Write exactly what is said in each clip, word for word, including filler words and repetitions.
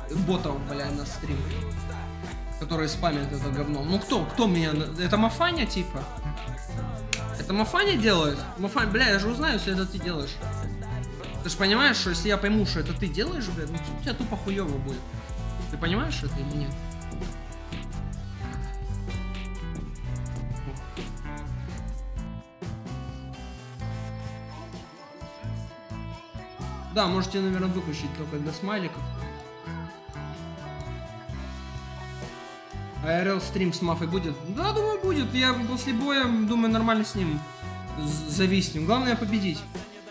ботов, блядь, на стрим, которые спамят это говно. Ну кто, кто меня... Это Мафаня, типа? Это Мафаня делает? Мафаня, бля, я же узнаю, если это ты делаешь. Ты же понимаешь, что если я пойму, что это ты делаешь, блядь, ну у тебя тупо хуёво будет. Ты понимаешь это или нет? Да, можете, наверное, выключить только для смайликов. А эр эл стрим с Мафой будет? Да, думаю, будет. Я после боя, думаю, нормально с ним зависнем. Главное победить.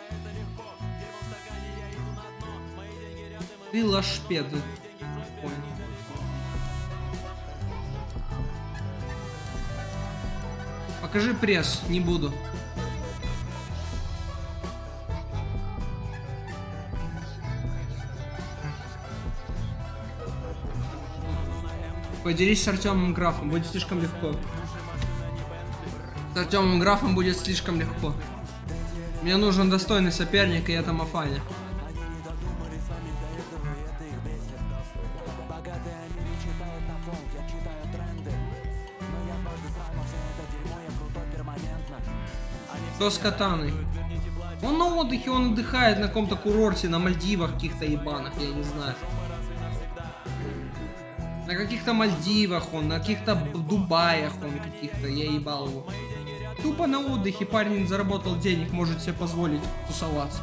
Ты лашпед. Понял. Покажи пресс, не буду. Поделись с Артемом Графом, будет слишком легко. С Артемом Графом будет слишком легко. Мне нужен достойный соперник, и это Мафаня. Что с Катаной? Он на отдыхе, он отдыхает на каком-то курорте, на Мальдивах каких-то ебаных, я не знаю. На каких-то Мальдивах он, на каких-то Дубаях он каких-то, я ебал его. Тупо на отдыхе парень заработал денег, может себе позволить тусоваться.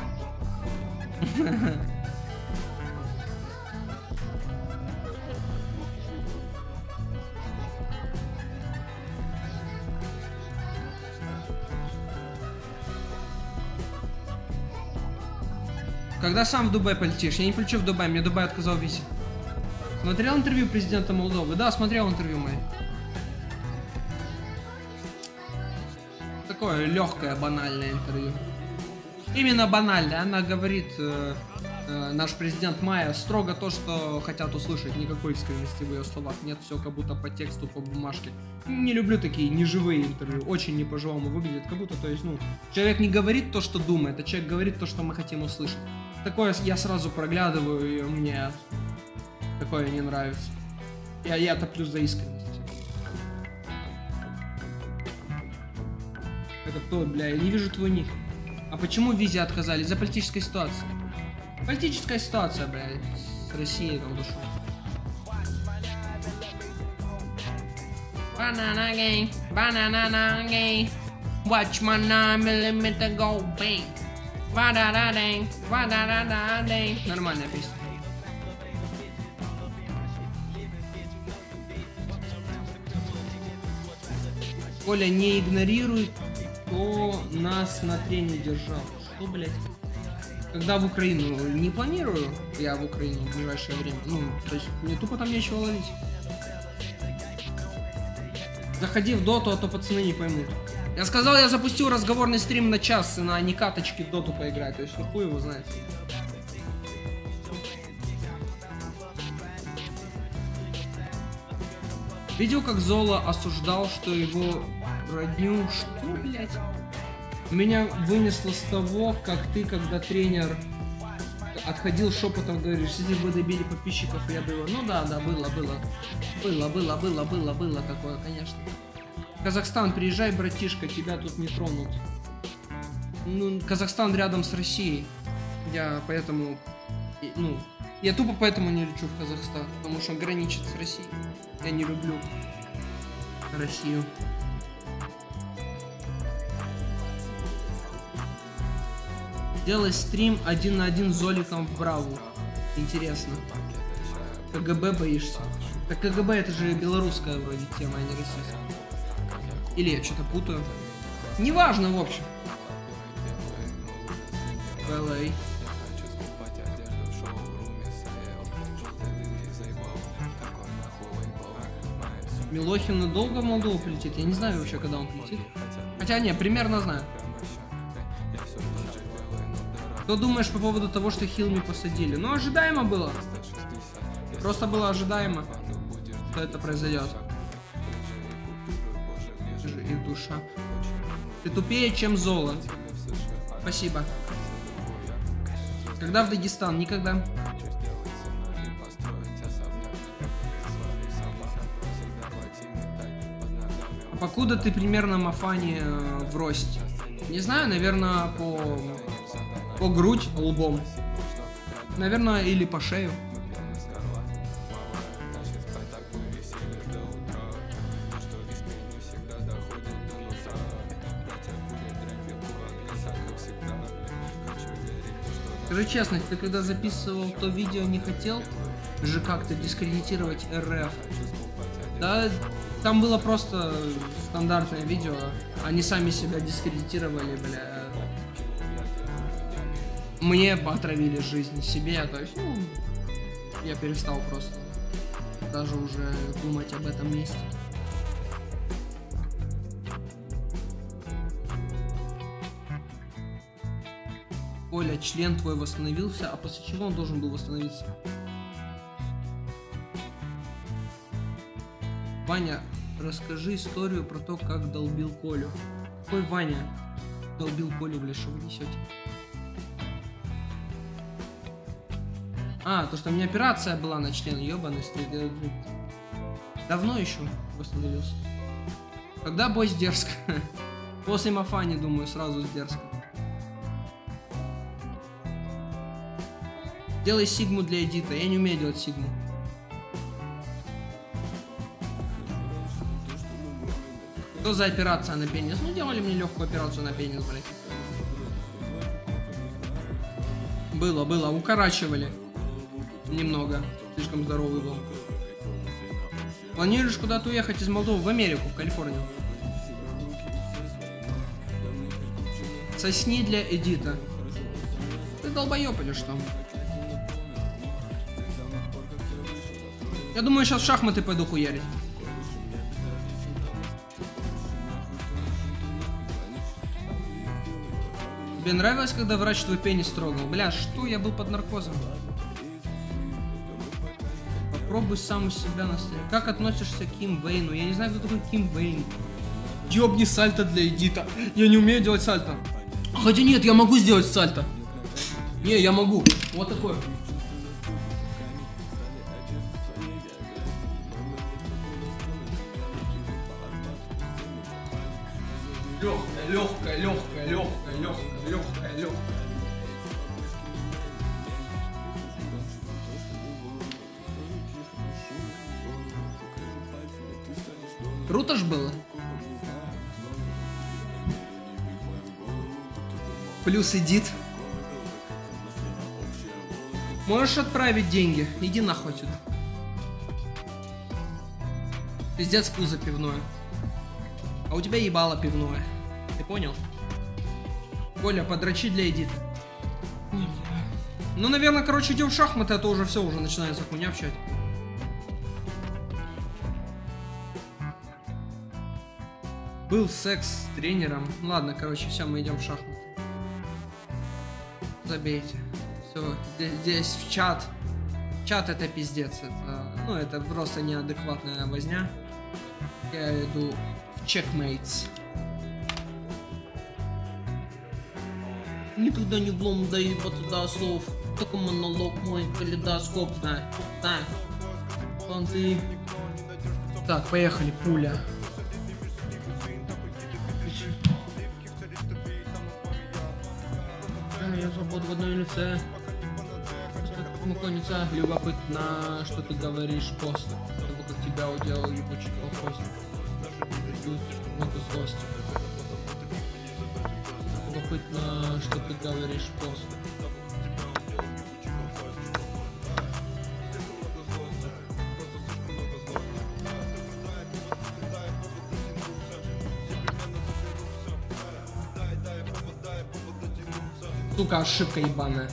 Когда сам в Дубай полетишь? Я не полечу в Дубай, мне Дубай отказал визе. Смотрел интервью президента Молдовы? Да, смотрел интервью мои. Такое легкое, банальное интервью. Именно банальное. Она говорит, э, э, наш президент Майя, строго то, что хотят услышать. Никакой искренности в ее словах нет. Все как будто по тексту, по бумажке. Не люблю такие неживые интервью. Очень не по-живому выглядит. Как будто, то есть, ну, человек не говорит то, что думает, а человек говорит то, что мы хотим услышать. Такое я сразу проглядываю, и мне... Такое не нравится. Я, я топлю за искренность. Это кто, бля? Я не вижу твой ник. А почему в визе отказали? Из-за политической ситуации. Политическая ситуация, бля, с Россией там душу. Banana gang, banana gang. Watch my nine millimeter go bang. Ба-да-да-дэнь, ба-да-да-да-дэнь. Нормальная песня. Коля, не игнорируй, кто нас на трене держал. Что, блядь? Когда в Украину? Не планирую я в Украину в ближайшее время. Ну, то есть мне тупо там нечего ловить. Заходи в доту, а то пацаны не поймут. Я сказал, я запустил разговорный стрим на час, и на не каточки в доту поиграть. То есть, ну хуй его знает. Видел, как Зола осуждал, что его родню... Что, блядь? Меня вынесло с того, как ты, когда тренер отходил шепотом, говоришь, если бы добили подписчиков, я бы его... Ну да, да, было, было. Было, было, было, было, было такое, конечно. Казахстан, приезжай, братишка, тебя тут не тронут. Ну, Казахстан рядом с Россией. Я поэтому... Ну, я тупо поэтому не лечу в Казахстан, потому что он граничит с Россией. Я не люблю Россию. Делай стрим один на один с Золиком в Браву. Интересно. КГБ боишься? Так КГБ это же белорусская вроде тема, а не российская. Или я что-то путаю. Неважно, в общем. эл эй. Милохин надолго в Молдову полетит? Я не знаю вообще, когда он полетит. Хотя не, примерно знаю. Что думаешь по поводу того, что Хилми посадили? Ну, ожидаемо было. Просто было ожидаемо, что это произойдет. Их душа. Ты тупее, чем Зола. Спасибо. Когда в Дагестан? Никогда. покуда ты примерно Мафани э, в росте? Не знаю, наверное, по, по грудь лбом. Наверное, или по шею. Скажи честно, ты когда записывал то видео, не хотел же как-то дискредитировать эр эф? Да, там было просто стандартное видео, они сами себя дискредитировали, бля. Мне отравили жизнь себе, то есть, ну, я перестал просто даже уже думать об этом месте. Оля, член твой восстановился, а после чего он должен был восстановиться? Ваня, расскажи историю про то, как долбил Колю. Какой Ваня долбил Колю, бля, что вы несете? А, то, что у меня операция была на член, ёбаный стрель. Давно еще восстановился. Когда бой с дерзко? После Мафани, думаю, сразу с дерзко. Делай сигму для эдита. Я не умею делать сигму. Что за операция на пенис? Ну, делали мне легкую операцию на пенис, блядь. Было, было. Укорачивали. Немного. Слишком здоровый был. Планируешь куда-то уехать из Молдовы в Америку, в Калифорнию? Сосни для эдита. Ты долбоёб или что? Я думаю, сейчас в шахматы пойду хуярить. Тебе нравилось, когда врач твой пенис трогал? Бля, что? Я был под наркозом. Попробуй сам у себя настоять. Как относишься к Ким Вейну? Я не знаю, кто такой Ким Вейн. Ёбни сальто для эдита. Я не умею делать сальто. Хотя нет, я могу сделать сальто. Не, я могу. Вот такое. Легкая, легкая, легкая, легкая, легкая, легкая, легкая. Круто ж было. Плюс эдит. Можешь отправить деньги? Иди нахуй отсюда. Пиздец, пузо пивное. А у тебя ебало пивное. Ты понял? Коля, подрочи для эдита. Ну, наверное, короче, идем в шахматы, а то уже все, уже начинается хуйня в чате. Был секс с тренером. Ладно, короче, все, мы идем в шахматы. Забейте. Все, здесь, здесь в чат. Чат это пиздец. Это, ну, это просто неадекватная возня. Я иду в чекмейтс. Никогда не влом доебаться до слов. Только монолог мой, калейдоскоп, да. Да. Понты. Так, поехали, пуля. Я свободу в одной лице. Наклонится, любопытно, что ты говоришь пост. Того, как тебя уделал ебучий колхозник. Много злости. Любопытно, что ты говоришь пост. Сука, ошибка ебаная.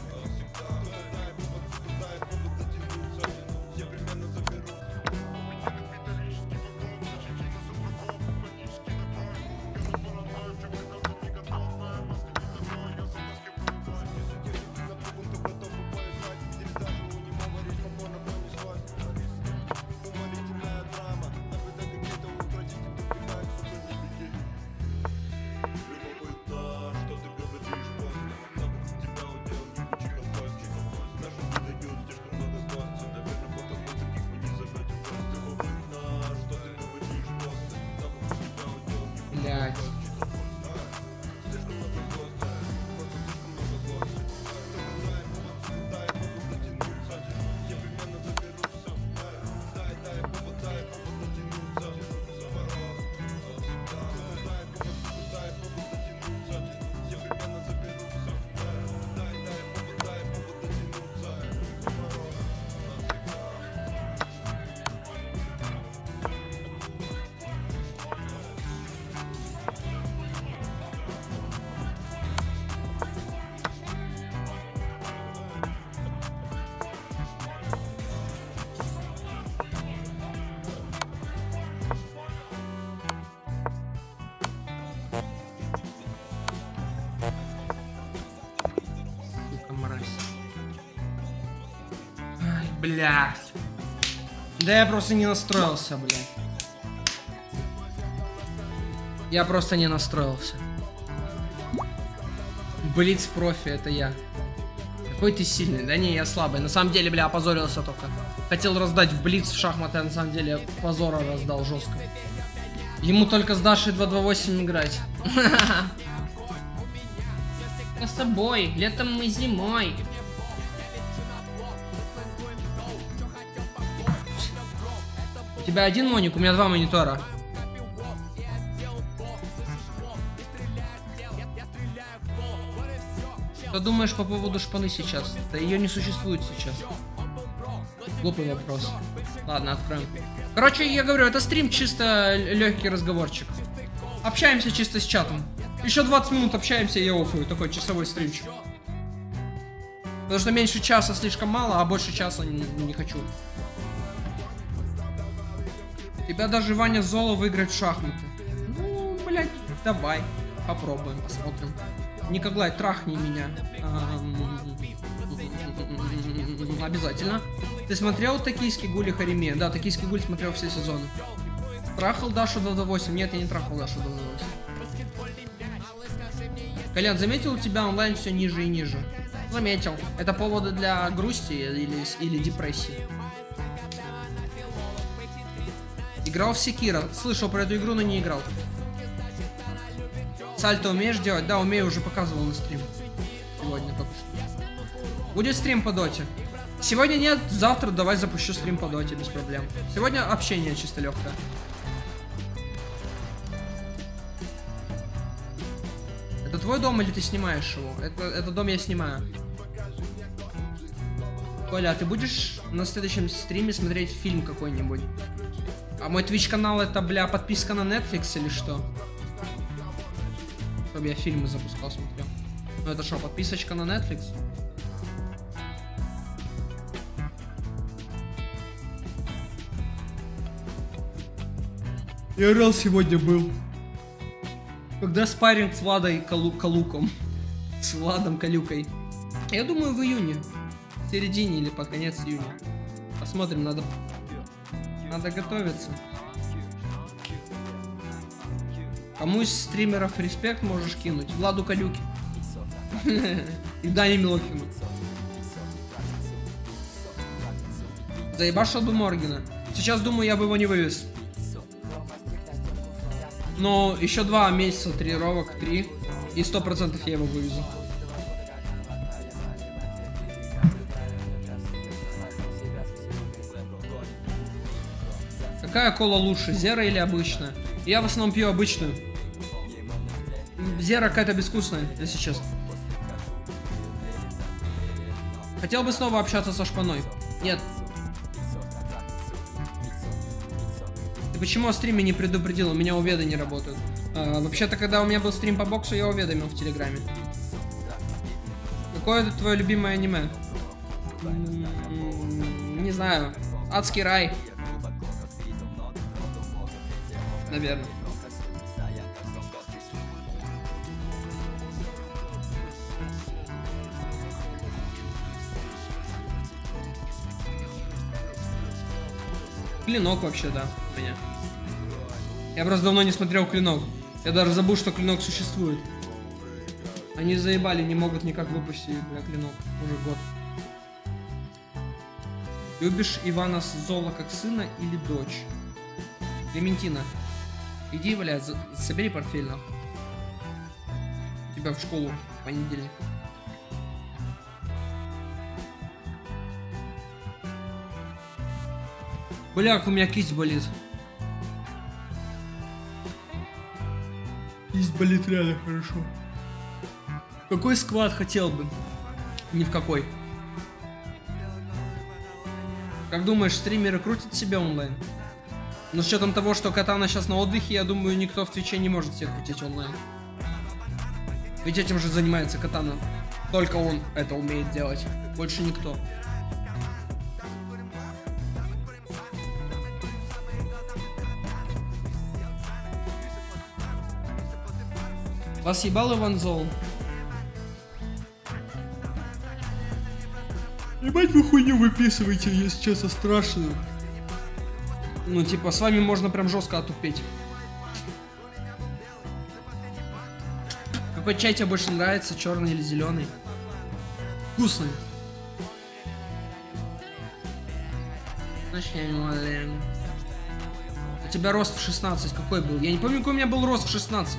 блядь. Да я просто не настроился, блядь. Я просто не настроился. Блиц профи, это я. Какой ты сильный. Да не, я слабый. На самом деле, бля, опозорился только. Хотел раздать в блиц в шахматы, а на самом деле позора раздал жестко. Ему только с Дашей два два восемь играть. С собой, летом мы зимой. У тебя один моник, у меня два монитора. Что думаешь по поводу шпаны сейчас? Да ее не существует сейчас. Глупый вопрос. Ладно, откроем. Короче, я говорю, это стрим чисто легкий разговорчик. Общаемся чисто с чатом. Еще двадцать минут общаемся, и я офую. Такой часовой стримчик. Потому что меньше часа слишком мало, а больше часа не, не хочу. Тебя даже Ваня Золо выиграет в шахматы. Ну, блядь, давай. Попробуем, посмотрим. Николай, трахни меня. Обязательно. Ты смотрел «Токийский гуль» и «Хариме»? Да, «Токийский гуль» смотрел все сезоны. Трахал Дашу два два восемь? Нет, я не трахал Дашу два два восемь. Колян, заметил, у тебя онлайн все ниже и ниже? Заметил. Это поводы для грусти или, или депрессии? Играл в Секиро. Слышал про эту игру, но не играл. Сальто умеешь делать? Да, умею, уже показывал на стрим. Сегодня только что. Будет стрим по доте? Сегодня нет, завтра давай запущу стрим по доте, без проблем. Сегодня общение чисто легкое. Это твой дом или ты снимаешь его? Это, это дом я снимаю. Коля, а ты будешь на следующем стриме смотреть фильм какой-нибудь? А мой Twitch канал это, бля, подписка на Netflix или что? Чтобы я фильмы запускал, смотрел. Ну это что, подписочка на Netflix? Я рал сегодня был. Когда спарринг с Владой Калу Калуком. С Владом Калюкой. Я думаю, в июне. В середине или под конец июня. Посмотрим, надо... Надо готовиться. Кому из стримеров респект можешь кинуть? Владу Калюке. И Дане Милохину. Заебашил бы Моргина. Сейчас думаю, я бы его не вывез. Но еще два месяца тренировок, три. И сто процентов я его вывезу. Какая кола лучше, Зера или обычная? Я в основном пью обычную. Зера какая-то безвкусная, если честно. Хотел бы снова общаться со шпаной. Нет. Ты почему о стриме не предупредил? У меня уведы не работают. А, вообще-то, когда у меня был стрим по боксу, я уведомил в Телеграме. Какое это твое любимое аниме? М-м-м, не знаю. Адский рай. Наверное. Клинок вообще, да, у меня. Я просто давно не смотрел Клинок. Я даже забыл, что Клинок существует. Они заебали, не могут никак выпустить, бля, Клинок. Уже год. Любишь Ивана Золо как сына или дочь? Клементина. Иди, блядь, собери портфель, нахуй. Тебя в школу в понедельник. Бляк, у меня кисть болит. Кисть болит реально хорошо. Какой сквад хотел бы? Ни в какой. Как думаешь, стримеры крутят себя онлайн? Но с учетом того, что Катана сейчас на отдыхе, я думаю, никто в Твиче не может себя крутить онлайн. Ведь этим же занимается Катана. Только он это умеет делать. Больше никто. Вас ебал Иван Зол? Ебать вы хуйню выписываете, если честно, страшную. Ну, типа, с вами можно прям жестко отупеть. Какой чай тебе больше нравится, черный или зеленый? Вкусный. У тебя рост в шестнадцать какой был? Я не помню, какой у меня был рост в шестнадцать.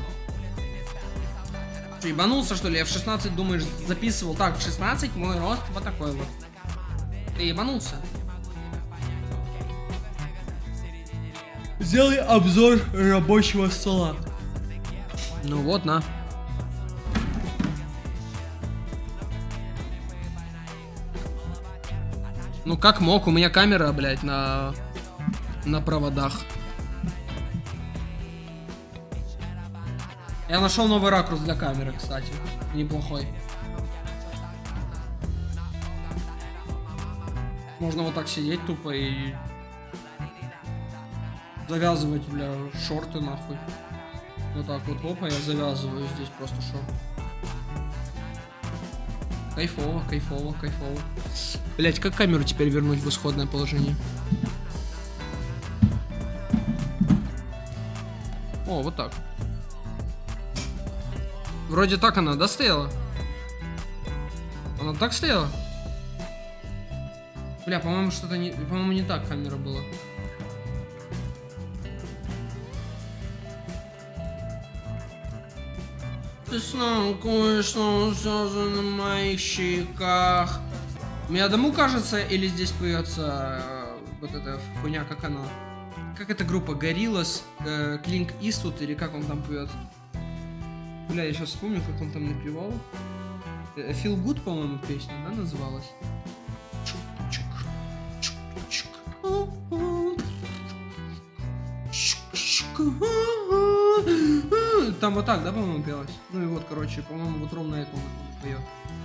Что, ебанулся, что ли? Я в шестнадцать, думаешь, записывал. Так, в шестнадцать мой рост вот такой вот. Ты ебанулся? Сделай обзор рабочего стола. Ну вот, на. Ну как мог, у меня камера, блядь, на, на проводах. Я нашел новый ракурс для камеры, кстати. Неплохой. Можно вот так сидеть тупо и завязывать, бля, шорты нахуй. Вот так вот, опа, я завязываю здесь просто шорт. Кайфово, кайфово, кайфово. Блять, как камеру теперь вернуть в исходное положение? О, вот так. Вроде так она, да, стояла? Она так стояла? Бля, по-моему, что-то не... По-моему, не так камера была. Ты снова кое-что на моих щеках. Мне одному кажется, или здесь поется э, вот эта хуйня, как она? Как эта группа? Gorillaz, э, Клинк Иствуд, или как он там поет? Бля, я сейчас вспомню, как он там напевал. Э, Feel Good, по-моему, песня, да, называлась? Там вот так, да, по-моему, пелось? Ну и вот, короче, по-моему, вот ровно это он поет.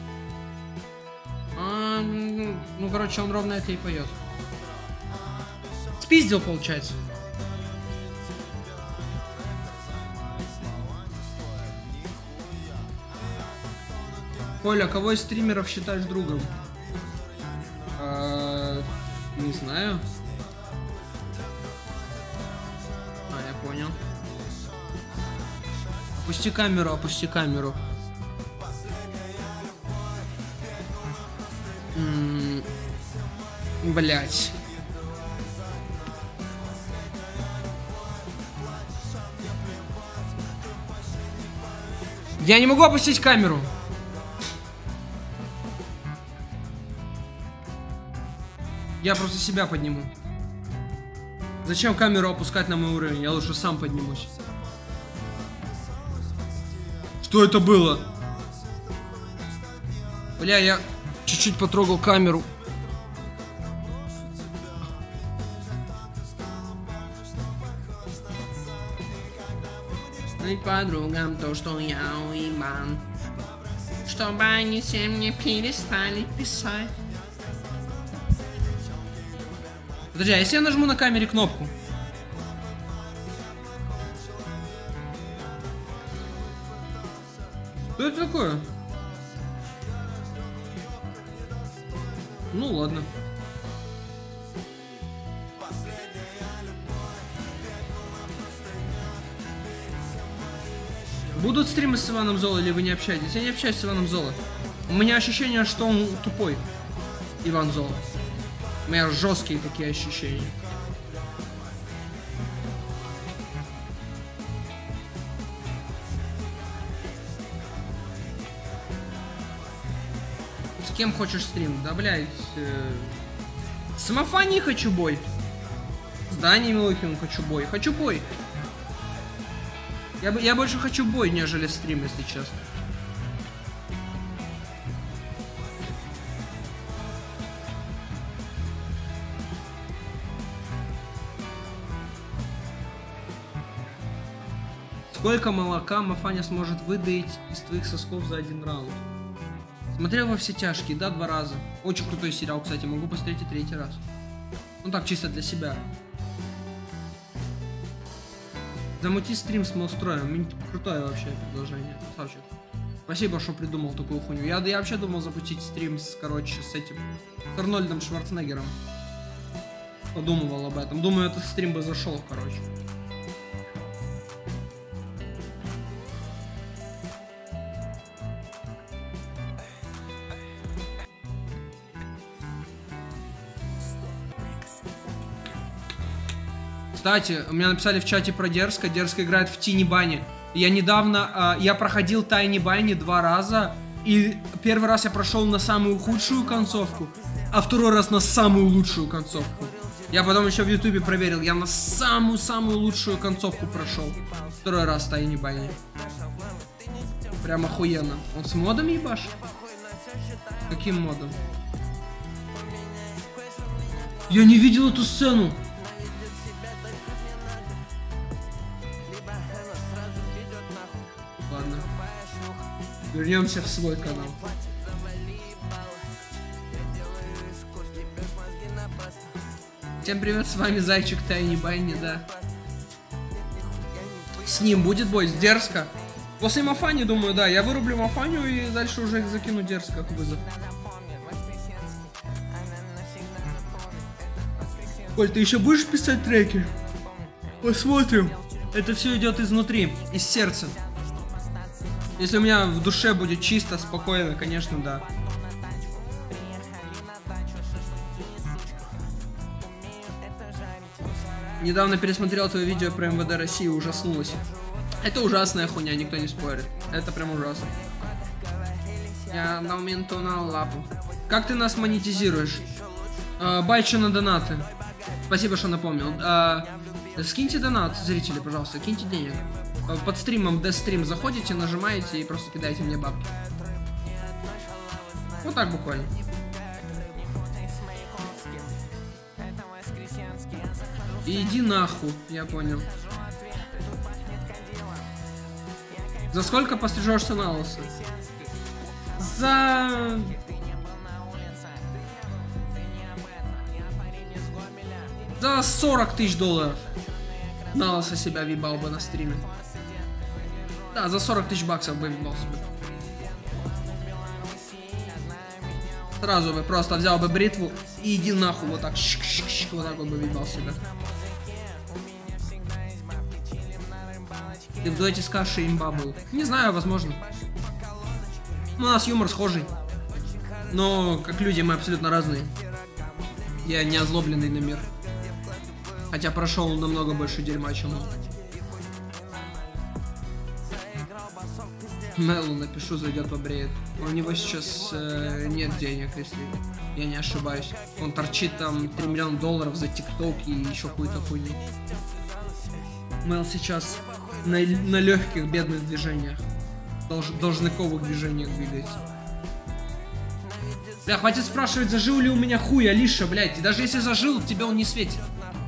А, ну, короче, он ровно это и поет. Спиздил, получается. Коля, кого из стримеров считаешь другом? А, не знаю. А, я понял. Опусти камеру, опусти камеру. М-м- Блять. Я не могу опустить камеру. Я просто себя подниму. Зачем камеру опускать на мой уровень? Я лучше сам поднимусь. Что это было? Бля, я чуть-чуть потрогал камеру. И подругам то, что я уебан, чтобы они все мне перестали писать. Подожди, а если я нажму на камере кнопку? Что это такое? Ну ладно. Будут стримы с Иваном Золо, или вы не общаетесь? Я не общаюсь с Иваном Золо. У меня ощущение, что он тупой. Иван Золо. У меня жесткие такие ощущения. С кем хочешь стрим? Да, блядь. Э... С Мафани хочу бой. С Даней Милохиным хочу бой. Хочу бой. Я, я больше хочу бой, нежели стрим, если честно. Сколько молока Мафаня сможет выдоить из твоих сосков за один раунд? Смотрел во все тяжкие, да, два раза. Очень крутой сериал, кстати, могу посмотреть и третий раз. Ну так, чисто для себя. Замути стрим с Мелстроем. Крутое вообще предложение. Красавчик. Спасибо, что придумал такую хуйню. Я, я вообще думал запустить стрим с, короче, с этим, с Арнольдом Шварценеггером. Подумывал об этом. Думаю, этот стрим бы зашел, короче. Кстати, у меня написали в чате про Дерзко. Дерзко играет в Тини Бани. Я недавно, э, я проходил Тайни Бани два раза. И первый раз я прошел на самую худшую концовку, а второй раз на самую лучшую концовку. Я потом еще в ютубе проверил. Я на самую-самую лучшую концовку прошел. Второй раз Тайни Бани. Прям охуенно. Он с модом ебашит? Каким модом? Я не видел эту сцену. Ладно. Вернемся в свой канал. Всем привет, с вами Зайчик Тайни Бани, да. С ним будет бой, с Дерзко. После Мафани, думаю, да, я вырублю Мафаню и дальше уже их закину Дерзко как вызов. Коль, ты еще будешь писать треки? Посмотрим. Это все идет изнутри, из сердца. Если у меня в душе будет чисто, спокойно, конечно, да. Недавно пересмотрел твое видео про эм вэ дэ России и ужаснулась. Это ужасная хуйня, никто не спорит. Это прям ужасно. Я дал менту на лапу. Как ты нас монетизируешь? А, байчу на донаты. Спасибо, что напомнил. А, скиньте донат, зрители, пожалуйста, киньте денег. Под стримом Дэстрим заходите, нажимаете и просто кидаете мне бабки. Вот так буквально. И иди нахуй, я понял. За сколько пострижешься на лысо? За... За сорок тысяч долларов. На лысо себя вибал бы на стриме. Да, за сорок тысяч баксов бы вибал себе. Сразу бы просто взял бы бритву и иди нахуй вот так. Шик-шик-шик, вот так вот бы вибал себя. Ты в дуэте с Кашей имба был? Не знаю, возможно. У нас юмор схожий. Но как люди мы абсолютно разные. Я не озлобленный на мир. Хотя прошел намного больше дерьма, чем он. Мелу напишу, зайдет, побреет. У него сейчас э, нет денег, если я не ошибаюсь. Он торчит там три миллиона долларов за ТикТок и еще какую-то хуйню. Мел сейчас на, на легких бедных движениях. Долж, должниковых движениях двигается. Бля, хватит спрашивать, зажил ли у меня хуй, Алиша, блядь. И даже если зажил, тебе он не светит.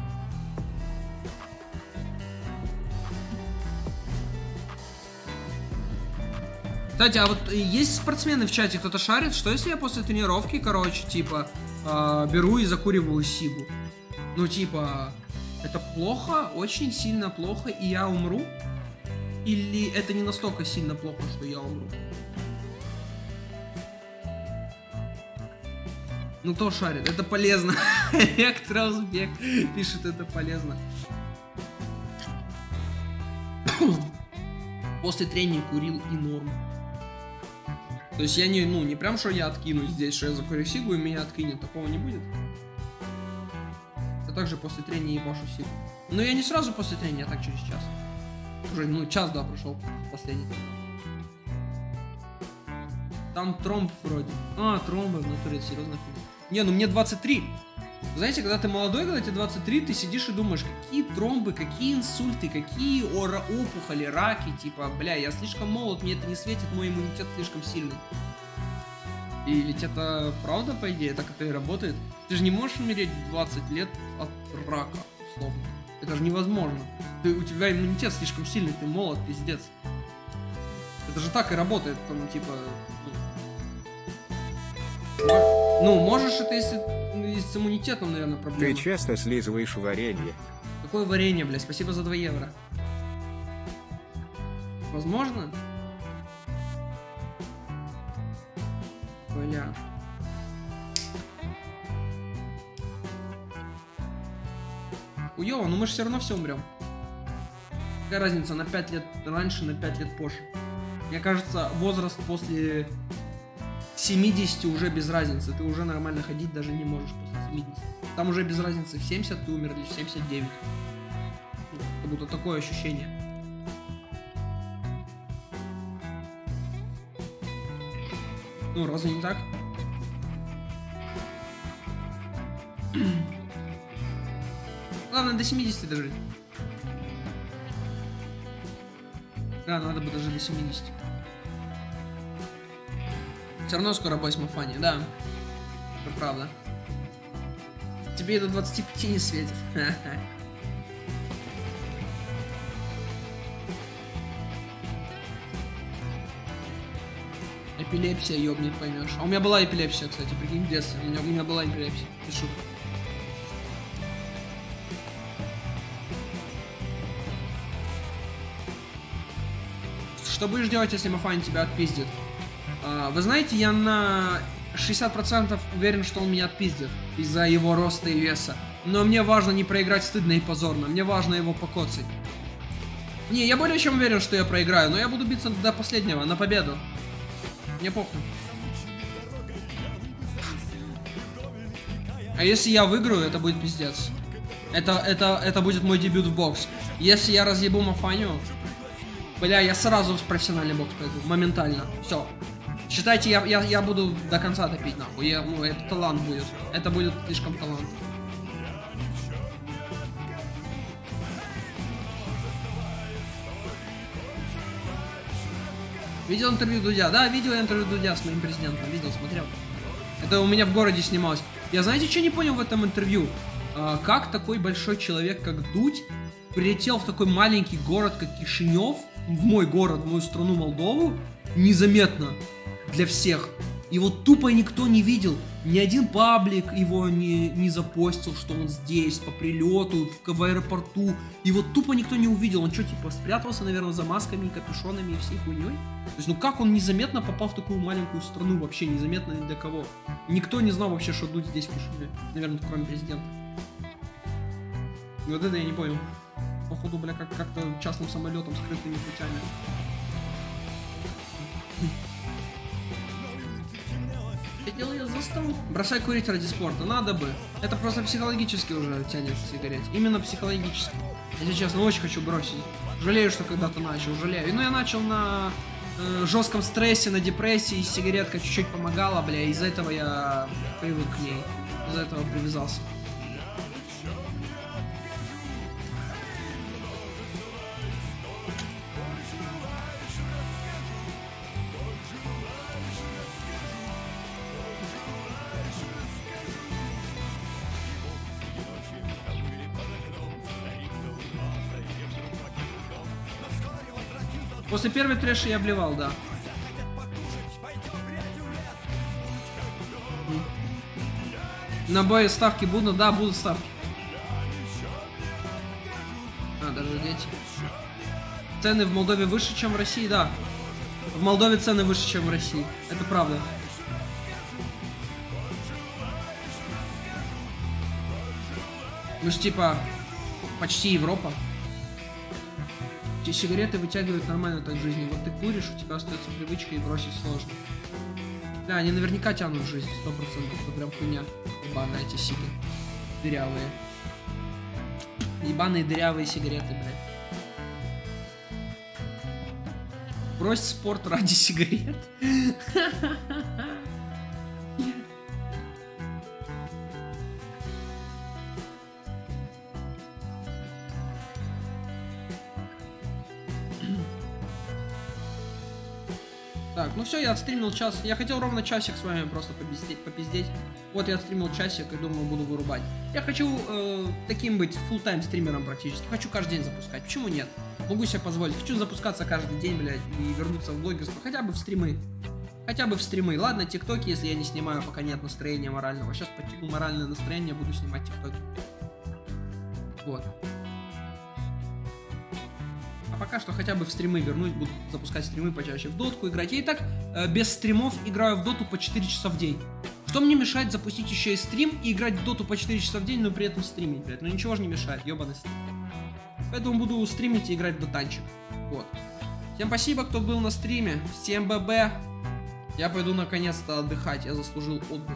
Кстати, а вот есть спортсмены в чате, кто-то шарит, что если я после тренировки, короче, типа, э, беру и закуриваю сигу? Ну, типа, это плохо, очень сильно плохо, и я умру? Или это не настолько сильно плохо, что я умру? Ну, кто шарит? Это полезно. Электроузбек пишет, это полезно. После тренинга курил и норм. То есть я не, ну, не прям, что я откинусь здесь, что я закурю сигу и меня откинет. Такого не будет. Я также после трения ебашу сигу. Но я не сразу после трения, а так через час. Уже, ну, час, да, прошел последний. Там тромб вроде. А, тромбы в натуре, серьезно. Не, ну мне двадцать три. Знаете, когда ты молодой, когда тебе двадцать три, ты сидишь и думаешь, какие тромбы, какие инсульты, какие опухоли, раки, типа, бля, я слишком молод, мне это не светит, мой иммунитет слишком сильный. И ведь это правда, по идее, так это и работает. Ты же не можешь умереть в двадцать лет от рака, условно. Это же невозможно. Ты, у тебя иммунитет слишком сильный, ты молод, пиздец. Это же так и работает, там, типа... Ну, ну можешь это, если... И с иммунитетом, наверное, проблема. Ты часто слизываешь варенье? Какое варенье, блядь? Спасибо за два евро. Возможно? бля. Хуёво, но мы же все равно все умрем. Какая разница, на пять лет раньше, на пять лет позже? Мне кажется, возраст после семидесяти уже без разницы. Ты уже нормально ходить даже не можешь после семидесяти. Там уже без разницы, в семьдесят ты умер или в семьдесят девять. Как будто такое ощущение. Ну, разве не так? Главное, до семидесяти дожить. Да, надо бы даже до семидесяти. Все равно скоро бой с Мафани, да. Это правда. Тебе и до двадцати пяти не светит. Эпилепсия, ёбнет, поймешь. А у меня была эпилепсия, кстати, прикинь, в детстве. У меня, у меня была эпилепсия. Без шуток. Что будешь делать, если Мафани тебя отпиздит? А, вы знаете, я на шестьдесят процентов уверен, что он меня отпиздит из-за его роста и веса. Но мне важно не проиграть стыдно и позорно. Мне важно его покоцать. Не, я более чем уверен, что я проиграю, но я буду биться до последнего, на победу. Мне похуй. А если я выиграю, это будет пиздец. Это, это, это будет мой дебют в бокс. Если я разъебу Мафаню, бля, я сразу в профессиональный бокс пойду. Моментально. Все. Считайте, я, я, я буду до конца топить, нахуй. Я, ну, это талант будет. Это будет слишком талант. Видел интервью Дудя? Да, видел интервью Дудя с моим президентом. Видел, смотрел. Это у меня в городе снималось. Я, знаете, что не понял в этом интервью? А, как такой большой человек, как Дудь, прилетел в такой маленький город, как Кишинев, в мой город, в мою страну Молдову, незаметно для всех. Его тупо никто не видел. Ни один паблик его не, не запостил, что он здесь, по прилету, в, в аэропорту. Его тупо никто не увидел. Он что, типа, спрятался, наверное, за масками, капюшонами и всей хуйней? То есть, ну как он незаметно попал в такую маленькую страну, вообще незаметно ни для кого? Никто не знал вообще, что Дудь здесь в Кишиневе. Наверное, кроме президента. Вот это я не понял. Походу, бля, как- как-то частным самолетом, скрытыми путями. Сидел я за стол. Бросай курить ради спорта, надо бы. Это просто психологически уже тянет сигарет. Именно психологически. Если честно, очень хочу бросить. Жалею, что когда-то начал, жалею. Ну, я начал на э, жестком стрессе, на депрессии, сигаретка чуть-чуть помогала, бля, из-за этого я привык к ней. Из-за этого привязался. После первой трэши я обливал, да. На бой ставки будут? Да, будут ставки. А, даже дети. Цены в Молдове выше, чем в России, да. В Молдове цены выше, чем в России. Это правда. Ну ж типа почти Европа. Эти сигареты вытягивают нормально так в жизни. Вот ты куришь, у тебя остается привычка и бросить сложно. Да, они наверняка тянут в жизнь, сто процентов. Это прям хуйня. Ебаные эти сиги. Дырявые. Ебаные дырявые сигареты, блядь. Брось спорт ради сигарет. Так, ну все, я отстримил час. Я хотел ровно часик с вами просто попиздеть. попиздеть. Вот я отстримил часик и думаю, буду вырубать. Я хочу э, таким быть фулл-тайм стримером практически. Хочу каждый день запускать. Почему нет? Могу себе позволить. Хочу запускаться каждый день, блядь, и вернуться в блогерство. Хотя бы в стримы. Хотя бы в стримы. Ладно, тиктоки, если я не снимаю, пока нет настроения морального. Сейчас подтяну моральное настроение, буду снимать тиктоки. Вот. пока что хотя бы в стримы вернусь, буду запускать стримы почаще в дотку играть. Я и так э, без стримов играю в доту по четыре часа в день. Что мне мешает запустить еще и стрим и играть в доту по четыре часа в день, но при этом стримить, блядь? Ну ничего же не мешает, ебаный стрим. Поэтому буду стримить и играть в дотанчик. Вот. Всем спасибо, кто был на стриме. Всем ББ. Я пойду наконец-то отдыхать, я заслужил отдых.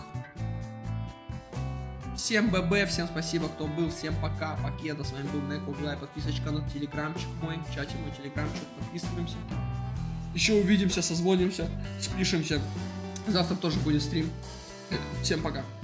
Всем ББ, всем спасибо, кто был, всем пока, покеда, с вами был Некоглай, подписочка на телеграмчик мой, в чате мой телеграмчик, подписываемся. Еще увидимся, созвонимся, спишемся, завтра тоже будет стрим. Всем пока.